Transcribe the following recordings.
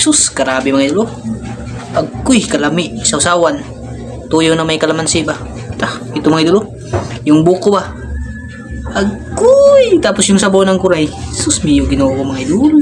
Sus, grabe mga idol. Agkuy, kalami, sausawan. Tuyo na may kalamansi ba? Ito mga idol. Yung buko ba? Agkuy! Tapos yung sabaw ng kuray. Sus, miyo ginawa ko mga idol.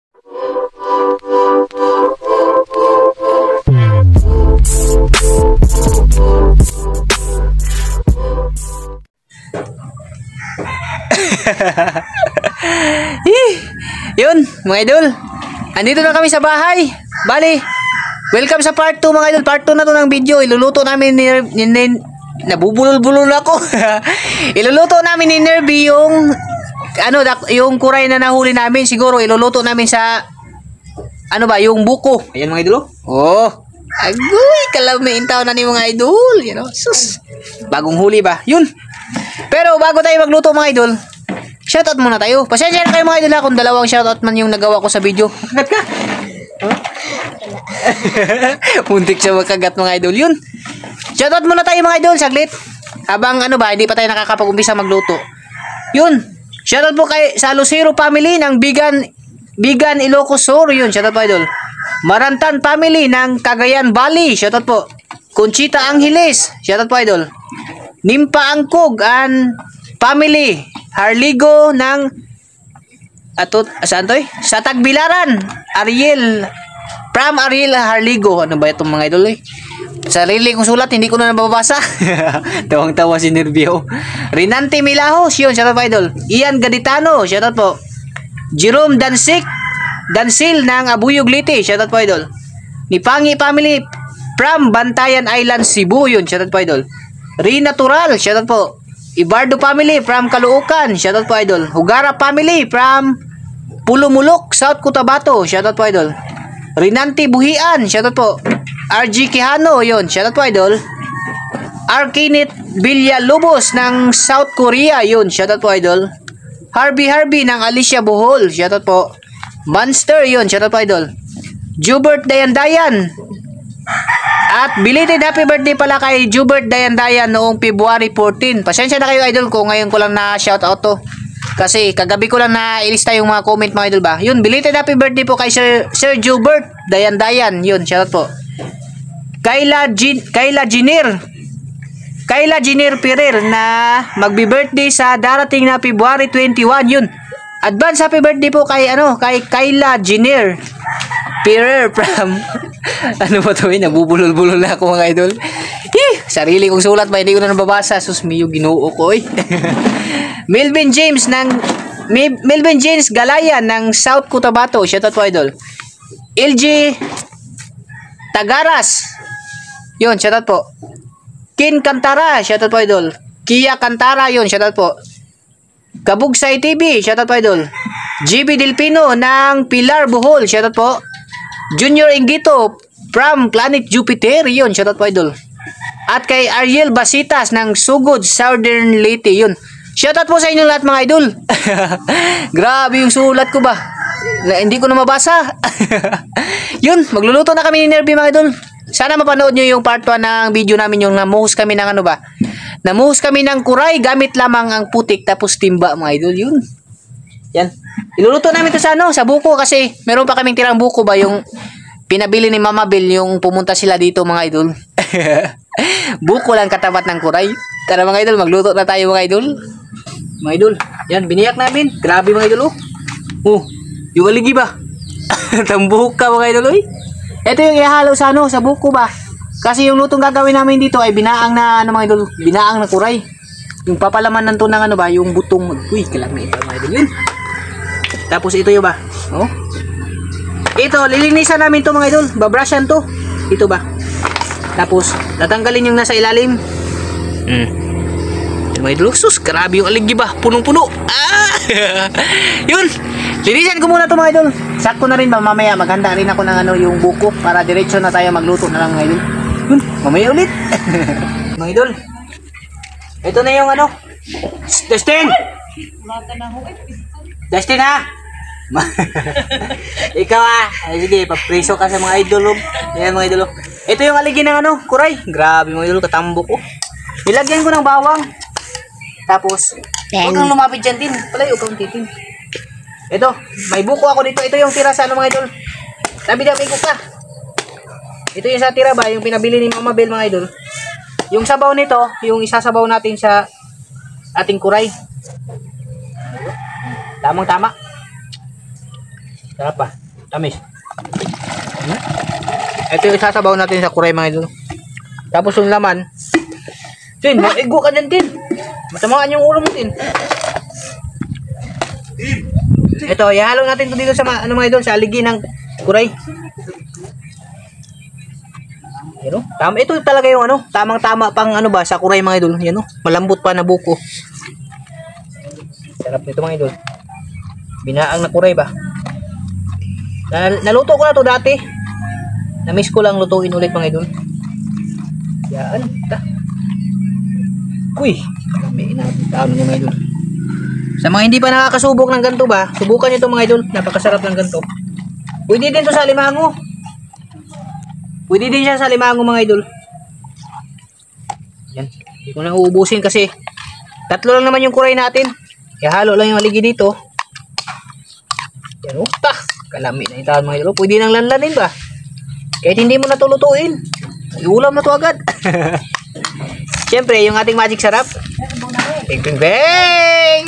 Yun, mga idol. Andito na kami sa bahay. Bali, welcome sa part 2 mga idol. Part 2 na to ng video. Iluluto namin nabubulol-bulol ako. Iluluto namin ni Nerby yung yung kuray na nahuli namin. Siguro iluluto namin sa yung buko. Ayan mga idol. Oh. Agoy, kalamiin tao na ni mga idol. You know, sus. Bagong huli ba? Yun. Pero bago tayo magluto mga idol, shoutout muna tayo. Pasensya na kayo mga idol kung dalawang shoutout man yung nagawa ko sa video. Kagat ka? Huh? Muntik siya makagat mga idol. Yun. Shoutout muna tayo mga idol, saglit. Habang hindi pa tayo nakakapag-umpisa magluto. Yun. Shoutout po kay sa Lucero family ng Bigan Ilocos Sur. Yun, shoutout po idol. Marantan family ng Cagayan Valley. Shoutout po. Conchita Angeles. Shoutout po idol. Nimpa Angkog and family. Harligo ng saan to sa Tagbilaran. Ariel Harligo. Ano ba itong mga idol Sarili kong sulat, hindi ko na nababasa. Tawang-tawa si Nervio. Rinante Milahos, yun, shoutout po idol. Ian Gaditano, shoutout po. Jerome Dansil ng Abuyog Liti, shoutout po idol. Nipangi family from Bantayan Island, Cebu, yun, shoutout po idol. Rinatural, shoutout po. Ibardo family from Caloocan, shoutout po idol. Hugara family from Pulumulok, South Cotabato, shoutout po idol. Rinanti Buhian, shoutout po. RG Quijano, yun, shoutout po idol. Arkinit Villalobos ng South Korea, yun, shoutout po idol. Harvey ng Alicia Bohol, shoutout po. Monster, yun, shoutout po idol. Jubert Dayandayan. At belated happy birthday pala kay Jubert Dayandayan noong February 14. Pasensya na kayo idol ko, ngayon ko lang na shoutout to. Kasi kagabi ko lang na ilista yung mga comment mga idol ba. Yun, belated happy birthday po kay Sir Jubert Dayandayan. Yun, shoutout po. Kayla Jenner Pereira na magbi-birthday sa darating na February 21. Yun. Advance happy birthday po kay Kayla Jenner Pereira from ba to nabubulol-bulol na ako mga idol. Sarili kong sulat ba hindi ko na nababasa. Sus miyo ginoo ko Melvin James Galayan ng South Cotabato, shoutout po idol. LG Tagaras, yun, shoutout po. Kin Cantara, shoutout po idol. Kia Cantara, yun, shoutout po. Kabugsay TV, shoutout po idol. GB Delpino ng Pilar Bohol, shoutout po. Junior Ingito from Planet Jupiter, yun, shoutout po idol. At kay Ariel Basitas ng Sugod, Southern Leyte, yun. Shoutout po sa inyo lahat mga idol. Grabe yung sulat ko ba. Hindi ko na mabasa. Yun, magluluto na kami ni Nerby mga idol. Sana mapanood nyo yung part 1 ng video namin, yung namuhos kami ng namuhos kami ng kuray gamit lamang ang putik tapos timba mga idol. Yun. Yan. Iluluto namin to sa buko kasi meron pa kaming tirang buko ba yung pinabili ni Mama Bel yung pumunta sila dito mga idol. Buko lang katapat ng kuray. Tara mga idol, magluto na tayo mga idol. Mga idol, yan, biniyak namin. Grabe mga idol yung aligi ba? Tambuhok ka mga idol Ito yung ihalo sa sa buko ba? Kasi yung lutong gagawin namin dito ay binaang na mga idol, binaang na kuray. Yung papalaman ng ng yung butong. Uy, kalami ito mga idol yun. Tapos ito yung ba? Ito, lilinisan namin to mga idol. Babrushan to. Ito ba? Tapos, tatanggalin yung nasa ilalim. Mga idol, sus, grabe yung aligi ba? Punong-puno. Yun. Linisan ko muna to mga idol. Sakto na rin ba mamaya maghanda rin ako ng yung buko para diretso na tayo magluto na lang mga idol. Yun, mamaya ulit. Mga idol. Ito na yung Dustin ha. Ikaw sige, pagpreso ka sa mga idol. Ayan mga idol. Ito yung aligi ng kuray. Grabe mga idol, katambo ko. Nilagyan ko ng bawang. Tapos, huwag kang lumapit dyan din. Palayo kang titin. Ito, may buko ako dito. Ito yung tira sa mga idol. Dami-dami ko pa. Ito yung sa tira ba, yung pinabili ni Mama Bel mga idol. Yung sabaw nito, yung isasabaw natin sa ating kuray. Tamang-tama. Sarap pa. Tamis. Ito yung isasabaw natin sa kuray mga idol. Tapos yung laman. Tin, maigo ka din, Tin. Matamaan yung ulo mo, Tin. Ito, ihalo natin ito dito sa ano mga idol, sa aligi ng kuray. Yan, tama, ito talaga yung ano, tamang-tama pang ano ba sa kuray mga idol. Yan, malambot pa na buko. Sarap nito mga idol. Binaang na kuray ba? Naluto ko na to dati. Na-miss ko lang lutuin ulit mga idol. Yan, ta. Uy, may inaano nyo mga idol. Sa mga hindi pa nakakasubok ng ganito ba, subukan nyo ito mga idol. Napakasarap ng ganito. Pwede din to sa limango. Pwede din siya sa limango mga idol. Yan. Hindi ko na uubusin kasi tatlo lang naman yung kuray natin. Kaya halo lang yung aligi dito. Yan o. Kalami na itahan mga idol. Pwede nang lanlanin ba? Kahit hindi mo na ito lutuin. Ulam na to agad. Siyempre, yung ating magic sarap. Bang, bang, bang!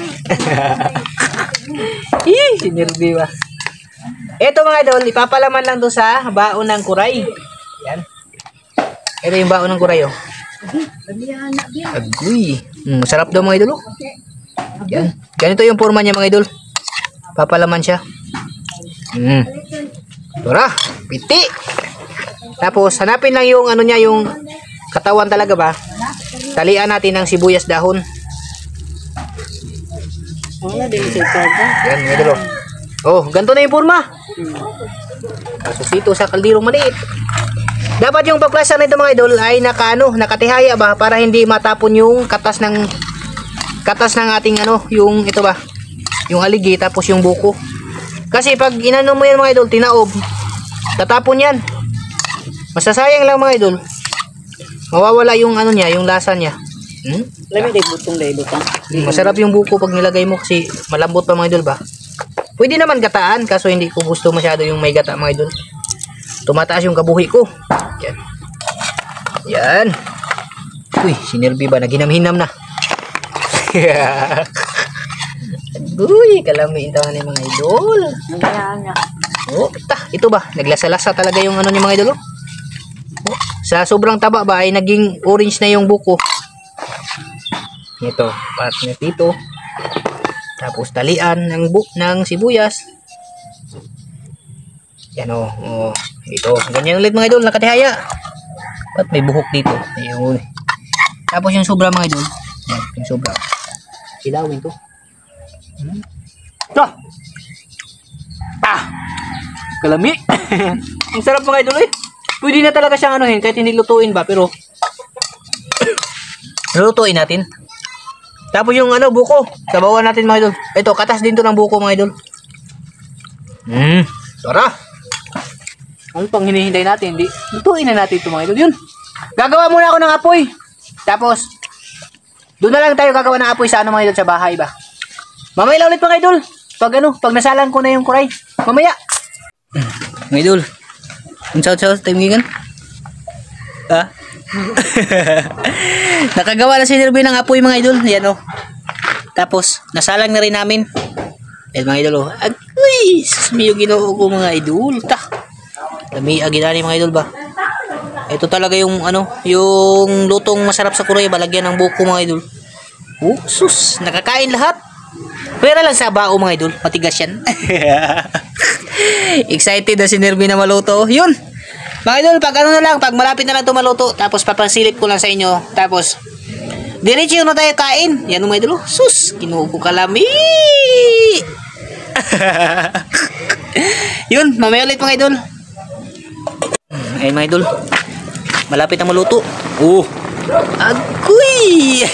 Sinirbi ba? Ito mga idol, ipapalaman lang to sa baon ng kuray. Yan. Ito yung baon ng kuray, oh. Agoy. Masarap daw mga idol, oh. Yan. Ganito yung forma niya mga idol. Papalaman siya. Tara, piti. Tapos, hanapin lang yung ano niya, yung katawan talaga ba? Talian natin ng sibuyas dahon. Yan, mga idol, oh, ganito na yung forma. Kasusito sa kaldirong maliit. Dapat yung pagplasa nito mga idol ay nakatihaya ba para hindi matapon yung katas ng ating ano, yung ito ba, yung aligi tapos yung buko. Kasi pag inano mo yan mga idol, tinaob, tatapon yan. Masasayang lang mga idol. Mawawala yung ano niya, yung lasa niya. Masarap yung buko pag nilagay mo kasi malambot pa mga idol ba. Pwede naman gataan kaso hindi ko gusto masyado yung may gata mga idol. Tumataas yung kabuhi ko. Yan. Yan. Uy, sinirbi ba? Naginam-hinam na. Uy, kalami ito nga mga idol. Oh, ito ba? Naglasa-lasa talaga yung ano niya mga idol. Oh, sa sobrang taba ba ay naging orange na yung buko. Ito, partner dito. Tapos talian ng sibuyas. Yan o. Oh, ito. Ganyan ulit mga idol. Nakatihaya. Ba't may buhok dito? Ayun. Tapos yung sobra mga idol. Yan, yung sobra. Ilawin to. Ito. Kalami. Ang sarap mga idol eh. Pwede na talaga siyang anuhin kahit hindi lutuin ba. Pero lutuin natin. Tapos yung ano, buko. Sabawan natin mga idol. Ito, katas din to ng buko mga idol. Tara. Ano pang hinihintay natin? Hindi. Lutuin na natin ito mga idol. Yun. Gagawa muna ako ng apoy. Tapos, doon na lang tayo gagawa ng apoy sa ano mga idol, sa bahay ba. Mamaya ulit mga idol. Pag nasalang ko na yung kuray. Mamaya. Mga idol. Ang saot-saot, time gigan. Nakagawa na si Nerby ng apoy mga idol. Yan o. Tapos, nasalang na rin namin. Yan mga idol o. Agoy! Susmiyo ginoo ko mga idol. Lami aginani mga idol ba. Ito talaga yung ano, yung lutong masarap sa kuray. Balagyan ng buko mga idol. Oh, sus. Nakakain lahat. Pwera lang sa bao mga idol. Matigas yan. Excited na si Nerby na maluto. Yun. Mga idol, pag ano na lang, pag malapit na lang ito maluto, tapos papansilip ko lang sa inyo, tapos diretso na tayo kain. Yan mga idol, sus, kinuha ko kalami. Yun, mamaya ulit mga idol. Ayun mga idol, malapit na maluto. Oh, agoy.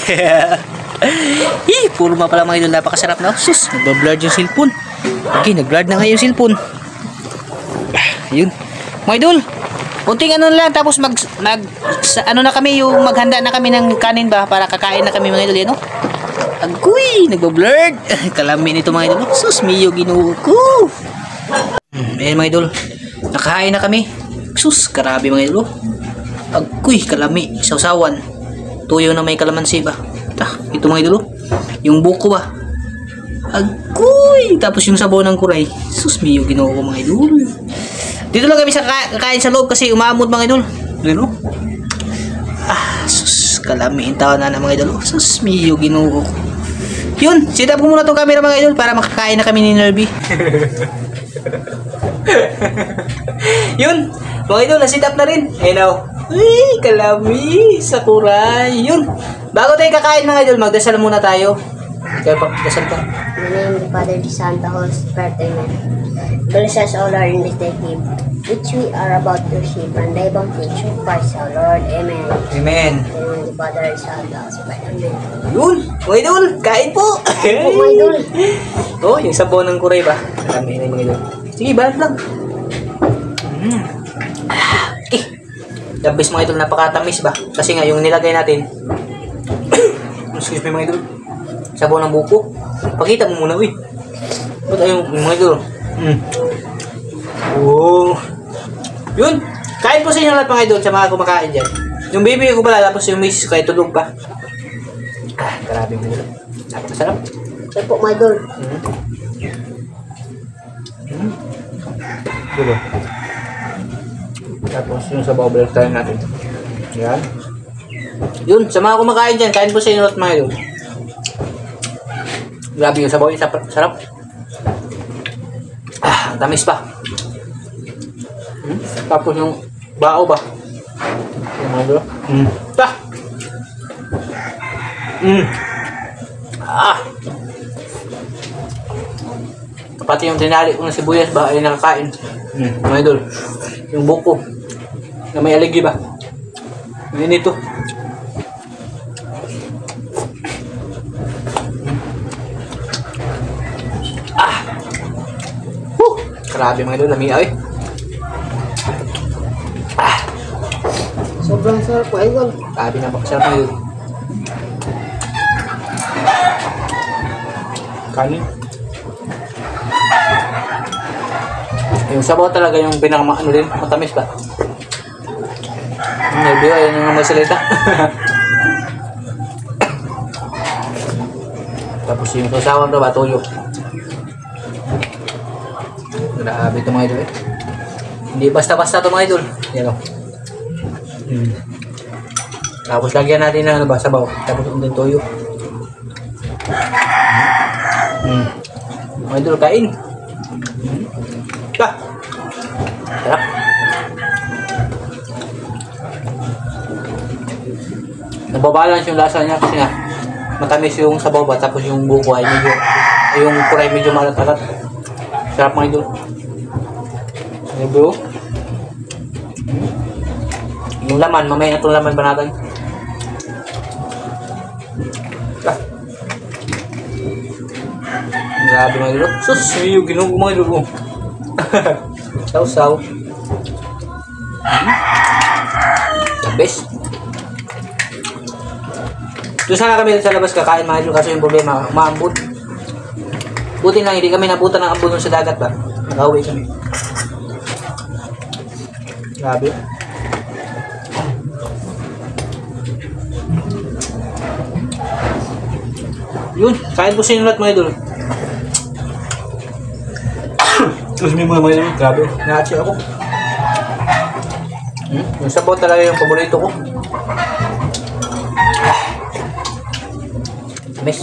Purma pala mga idol, napakasarap na. Sus, nagbablurred yung cellphone. Okay, nagblurred na nga yung cellphone. Yun, mga idol, unting ano lang, tapos ano na kami, yung maghanda na kami ng kanin ba para kakain na kami mga idol. Yan o. Agoy, nagbablurred. Kalami nito mga idol. Sus, miyo ginoo ko. Ayan mga idol. Nakahain na kami. Sus, grabe mga idol. Agoy, kalami, sausawan. Tuyo na may kalamansi ba? Ito mga idol. Yung buko ba? Agoy! Tapos yung sabaw ng kuray. Sus, miyo, ginawa ko mga idol. Dito lang kami sa kakain sa loob kasi umamod mga idol. Ano? Sus, kalami. Tawa na mga idol. Sus, miyo, ginawa ko. Yun, sit up ko muna tong camera mga idol para makakain na kami ni Nerby. Yun, mga idol, na-sit up na rin. Ayun. Ay, kalami, sakuray. Yun, bago tayo kakain mga idol, magdasal muna tayo. Kaya pagdasal ka. In the name of the Father, the Son, the Holy Spirit, Amen. Bless us, O Lord, in this day which we are about to receive, and thy bounty through Christ, our Lord. Amen. Amen. In the name of the Father, the Son, the Holy Spirit, Amen. Yun, mga idol, kain po. Mga idol. Oh, yung sabaw ng kuray ba? Kalami na mga idol. Sige, balat lang. The best mga idol, napakatamis ba? Kasi nga yung nilagay natin excuse me mga idol, sabaw ng buko. Pakita mo muna, uy. Ba't ayun mga idol? Oh. Yun, kain po sa inyo lahat mga idol, sa mga kumakain dyan. Yung baby ko pala, tapos yung miss ko ay tulog pa. Grabe mga idol, napakasarap. Ito po mga idol. Diba? Tapos yung sabaw balak tayo natin. Yan. Yun, sa mga kumakain dyan, kain po sa inyo at mga idol. Grabe yung sabaw, yung sarap. Tamis pa. Tapos yung bao ba? Yung mga idol. Pati yung tinali ko ng sibuyas ba ay nakakain. Mga idol. Yung buko na may aligi ba? Ngayon ito. Grabe mga idol, lamig ay. Sobrang sarap po idol. Grabe na pakasarap mga idol. Kanin. Yung sabaw talaga yung pinaka-ano din, matamis ba? Maybe ayun yung masalita. Tapos yung sasawan to ba, tuyo. Grabe ito mga idol eh. Hindi basta-basta ito mga idol. Yan o. Tapos lagyan natin ng ano ba, sabaw. Tapos yung tuyo. Mga idol, kain. Sarap. Nababalance yung lasa niya kasi nga matamis yung sabaw ba, tapos yung buko ay medyo, yung kuray medyo malat-alat. Sarap mga idol. Ano bro? Yung laman, mamaya na itong laman ba natin? Grabe mga idol. Sus, yung ginugo mga idol. Saw-saw. The best. Doon sana kami sa labas kakain mga idol, kaso yung problema, maambot. Buti lang, hindi kami nabutan ng ambon sa dagat ba? Nakauwi kami. Grabe. Yun, kain po sa inyo lahat mga idol. Tapos may mga idol, grabe. Nahatsi ako. Yung sabaw talaga yung paborito ko. Miss.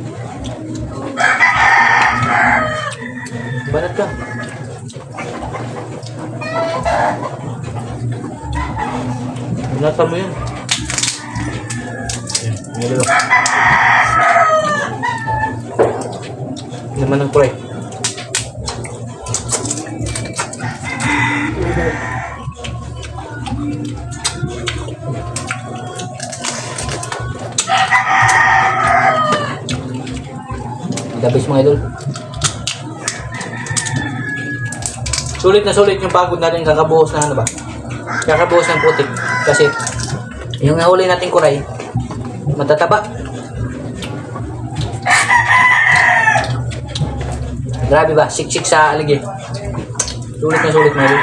Banat ka. Binata mo yun. Ayan, dito. Naman ng kuray. Dabis mga idol. Sulit na sulit yung pagod natin, kakabuhos na ano ba? Kakabuhos ng putik. Kasi yung nahuli natin kuray, matataba. Grabe ba? Siksik sa aligi. Sulit na sulit mga idol.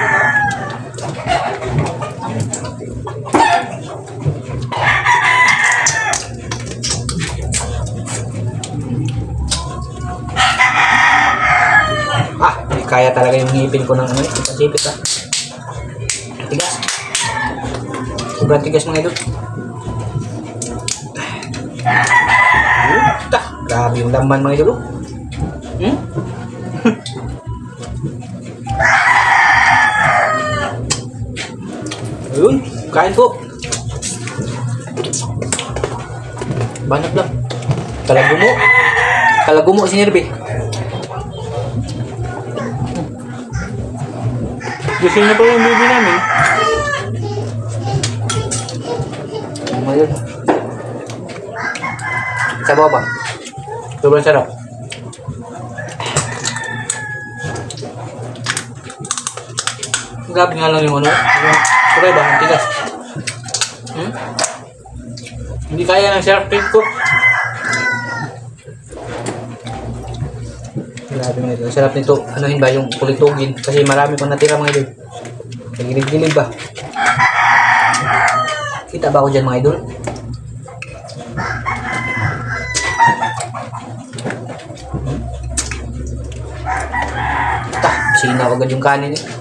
Hindi kaya talaga yung ngipin ko ng ano, sipit ah. Tigas. Sobrang tigas mga idol. Grabe yung laman mga idol. Ayun, kain po. Banat lang. Kalagumo. Kalagumo si Nerbe. Gusto niya pa yung baby namin. Ayun. Sa baba. Sobrang sarap. Grabe nga lang yung ano. Kuray ba? Ang tigas. Hindi kaya ng shark fin ko. Grabe mga idol. Sarap nito. Anuhin ba yung kulitugin? Kasi marami pang natira mga idol. Nagilig-gilig ba? Kita ba ako dyan mga idol? Sinaw agad yung kanin eh.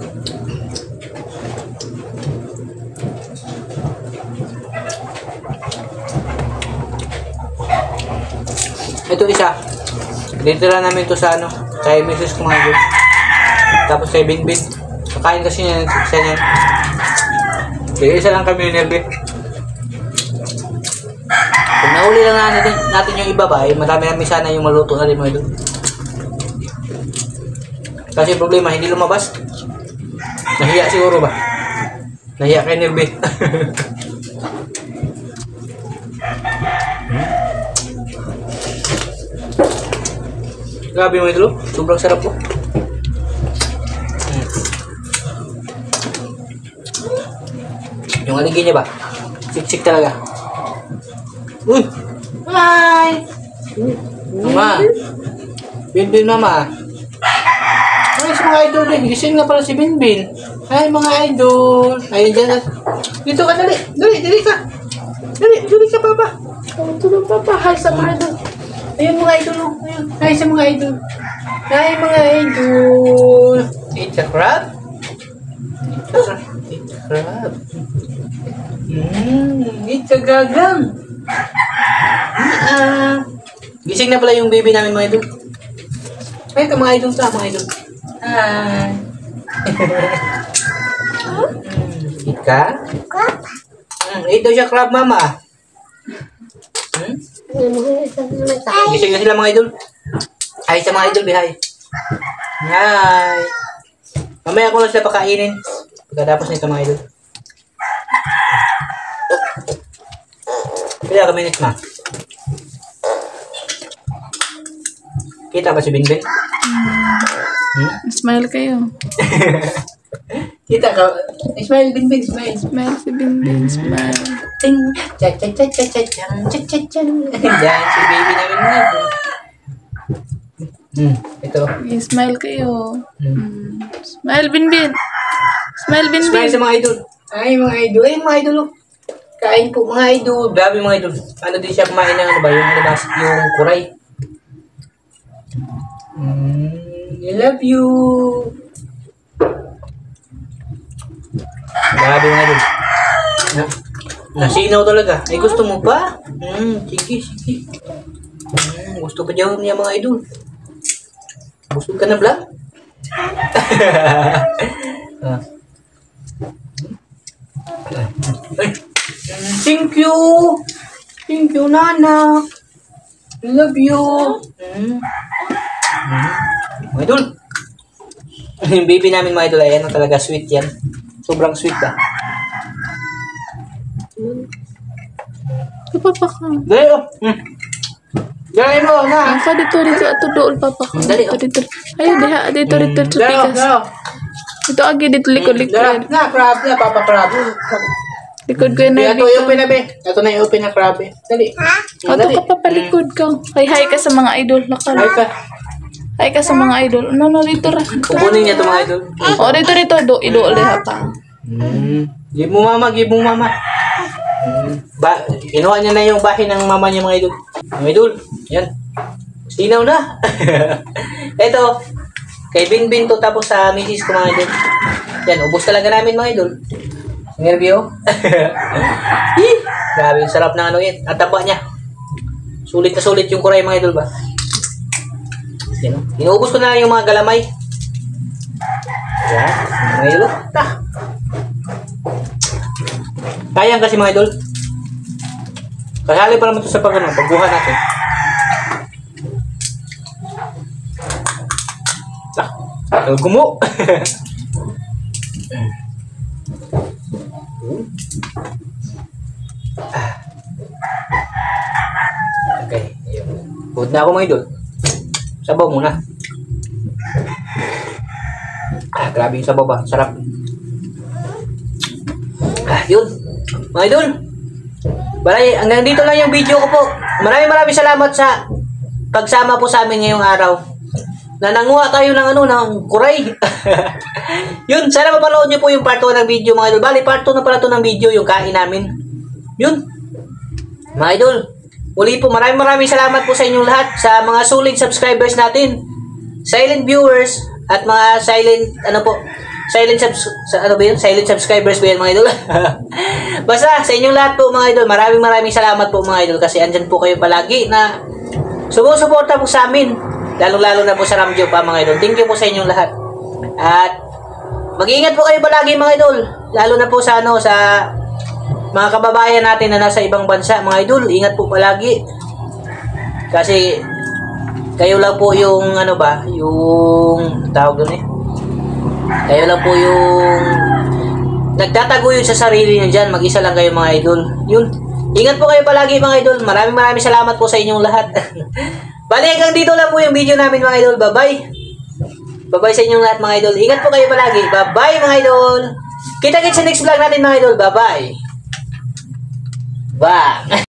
Ito isa. Dito lang namin ito sa ano, kay Mrs. ko mga idol. Tapos kay Binbin. Kakain kasi niya isa niyan. Kaya isa lang kami yung Nerbe. Kung nauli lang natin yung iba ba, marami sana yung maluto na rin mga idol. Kasi problema, hindi lumabas. Nahiya siguro ba? Nahiya kay Nerbe. Grabe mga idol, sobrang sarap po. Yung aligin niya ba? Siksik talaga. Uy! Hi! Mama! Binbin mama! Ay, sa mga idol din. Gising na pala si Binbin. Hi mga idol! Ayun dyan. Dito ka, dali! Dali ka! Dali ka, papa! Tulong papa! Hi sa mga idol! Ayun mga idol! Ayun. Hi sa mga idol! Hi mga idol! It's a crab? It's a crab. It's a gagang! Gising na pala yung baby namin mga idol. Ay, ka mga idol sa mga idol. Hi! Ika? Ito siya crab mama. Gising na sila mga idol. Hi sa mga idol, hi. Hi! Mamaya ko lang sila pakainin. Pagkatapos nito mga idol. Kaya ka minutes ma. Kita ba si Binbin? Smile kayo. Kita ka. Smile Binbin, smile. Smile si Binbin, smile. Ting. Cha cha cha cha cha cha cha cha cha. Yan si baby namin na. Ito. Smile kayo. Smile Binbin. Smile Binbin. Smile sa mga idol. Ay mga idol, ay mga idol. Kain po mga idol. Grabe mga idol. Ano din siya kumain ng ano ba? Yung labas, yung kuray. I love you. Grabe mga idol. Nasinaw talaga. Ay gusto mo pa? Sige. Gusto pa dyan niya mga idol. Gusto ka na vlog? Thank you. Thank you, Nana. I love you. Mga idol. Yung baby namin mga idol, ayan na talaga sweet yan. Sobrang sweet ba? Papa ka. Dali oh. Dali mo na. Angka dito ato doon papa ka. Dali, oh. Dito. Ayo dito sa tigas. Ito agi dito likod. Na, crab na, papa crab. Likod ko na. Ito i-open na be. Ito na i-open na crab eh. Dali. Ato ka papalikod ka. Hi ka sa mga idol lakal. Hi ka. Ay ka sa mga idol. No, dito ra. Kukunin niya ito mga idol. O, dito. Ido ulit pa. Give mo mama. Kinuha niya na yung bahay ng mama niya mga idol. Mga idol, yan. Sinaw na. Ito, kay Binbin to tapos sa misis ko mga idol. Yan, ubos talaga namin mga idol. Nervyo. Grabe, sarap na ano yan. At taba niya. Sulit na sulit yung kuray mga idol ba? Yan, inuubos ko na yung mga galamay. Yan, mga idol. Kayang kasi mga idol. Kasali pa naman ito sa pagbuha natin. Gumo. Okay. Put na ako mga idol. Sabaw muna. Grabe yung sabaw ba? Sarap. Yun. Mga idol. Balay, hanggang dito lang yung video ko po. Maraming salamat sa pagsama po sa amin ngayong araw. Na nanguha tayo ng ng kuray. Yun, sana mapanood niyo po yung part 1 ng video mga idol. Bali, part 2 na pala to ng video, yung kain namin. Yun. Mga idol, muli po maraming salamat po sa inyong lahat, sa mga solid subscribers natin, silent viewers, at mga silent, silent subscribers po yan mga idol. Basta, sa inyong lahat po mga idol, maraming salamat po mga idol, kasi andyan po kayo palagi na sumusuporta po sa amin. Lalo na po sa Ramjo pa mga idol. Thank you po sa inyong lahat. At mag-iingat po kayo palagi mga idol. Lalo na po sa sa mga kababayan natin na nasa ibang bansa mga idol. Ingat po palagi. Kasi kayo lang po yung yung tawag doon Kayo lang po yung nagtataguyod sa sarili niyo diyan. Mag-isa lang kayo mga idol. Yun. Ingat po kayo palagi mga idol. Maraming salamat po sa inyong lahat. Bali, hanggang dito lang po yung video namin mga idol. Bye-bye. Bye-bye sa inyong lahat mga idol. Ingat po kayo palagi. Bye-bye mga idol. Kita-kits sa next vlog natin mga idol. Bye-bye. Bye.